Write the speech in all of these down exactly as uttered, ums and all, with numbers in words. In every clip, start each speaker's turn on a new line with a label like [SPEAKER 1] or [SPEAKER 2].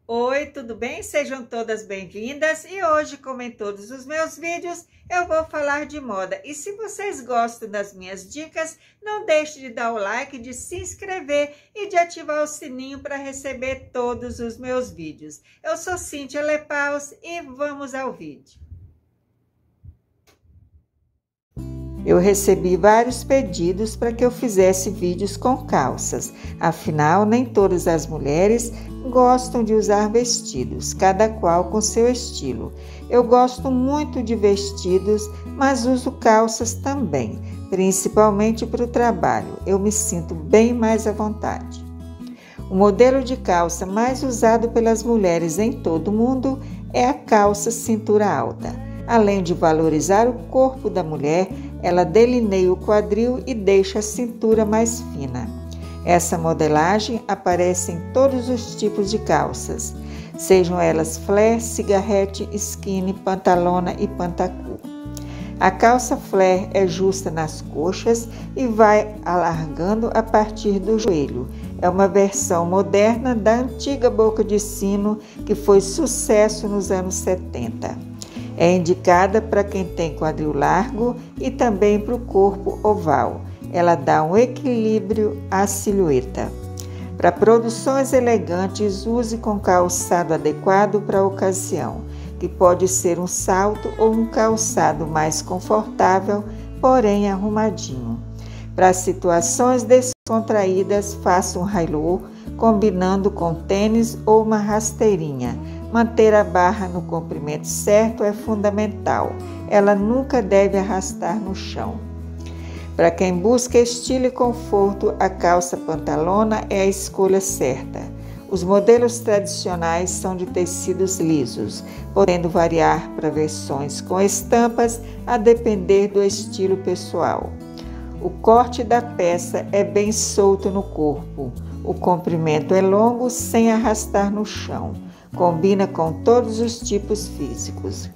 [SPEAKER 1] Oi, tudo bem? Sejam todas bem-vindas e hoje, como em todos os meus vídeos, eu vou falar de moda. E se vocês gostam das minhas dicas, não deixe de dar o like, de se inscrever e de ativar o sininho para receber todos os meus vídeos. Eu sou Cíntia Lepaus e vamos ao vídeo. Eu recebi vários pedidos para que eu fizesse vídeos com calças, afinal, nem todas as mulheres gostam de usar vestidos, cada qual com seu estilo. Eu gosto muito de vestidos, mas uso calças também, principalmente para o trabalho. Eu me sinto bem mais à vontade. O modelo de calça mais usado pelas mulheres em todo o mundo é a calça cintura alta. Além de valorizar o corpo da mulher, ela delineia o quadril e deixa a cintura mais fina. Essa modelagem aparece em todos os tipos de calças, sejam elas flare, cigarrete, skinny, pantalona e pantacur. A calça flare é justa nas coxas e vai alargando a partir do joelho. É uma versão moderna da antiga boca de sino que foi sucesso nos anos setenta. É indicada para quem tem quadril largo e também para o corpo oval. Ela dá um equilíbrio à silhueta. Para produções elegantes, use com calçado adequado para a ocasião, que pode ser um salto ou um calçado mais confortável, porém arrumadinho. Para situações descontraídas, faça um high-low, combinando com tênis ou uma rasteirinha. Manter a barra no comprimento certo é fundamental. Ela nunca deve arrastar no chão. Para quem busca estilo e conforto, a calça pantalona é a escolha certa. Os modelos tradicionais são de tecidos lisos, podendo variar para versões com estampas a depender do estilo pessoal. O corte da peça é bem solto no corpo. O comprimento é longo sem arrastar no chão. Combina com todos os tipos físicos.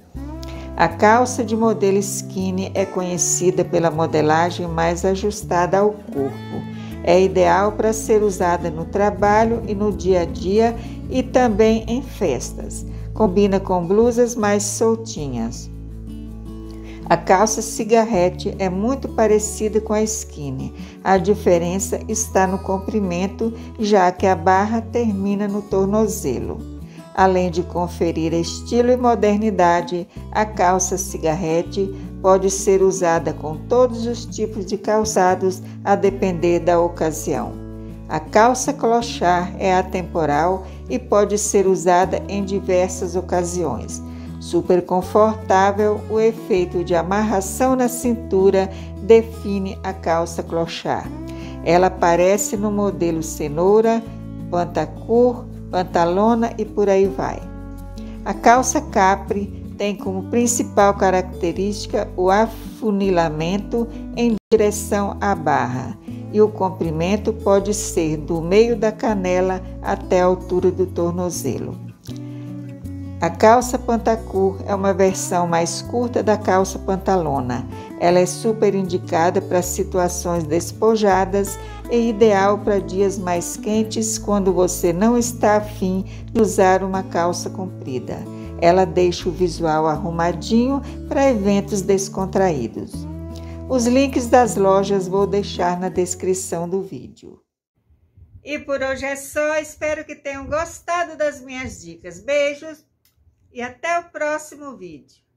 [SPEAKER 1] A calça de modelo skinny é conhecida pela modelagem mais ajustada ao corpo. É ideal para ser usada no trabalho e no dia a dia e também em festas. Combina com blusas mais soltinhas. A calça cigarrete é muito parecida com a skinny. A diferença está no comprimento, já que a barra termina no tornozelo. Além de conferir estilo e modernidade, a calça cigarrete pode ser usada com todos os tipos de calçados a depender da ocasião. A calça clochard é atemporal e pode ser usada em diversas ocasiões. Super confortável, o efeito de amarração na cintura define a calça clochard. Ela aparece no modelo cenoura, pantacur, pantalona e por aí vai. A calça capri tem como principal característica o afunilamento em direção à barra e o comprimento pode ser do meio da canela até a altura do tornozelo. A calça pantacur é uma versão mais curta da calça pantalona. Ela é super indicada para situações despojadas e ideal para dias mais quentes quando você não está afim de usar uma calça comprida. Ela deixa o visual arrumadinho para eventos descontraídos. Os links das lojas vou deixar na descrição do vídeo. E por hoje é só, espero que tenham gostado das minhas dicas. Beijos! E até o próximo vídeo.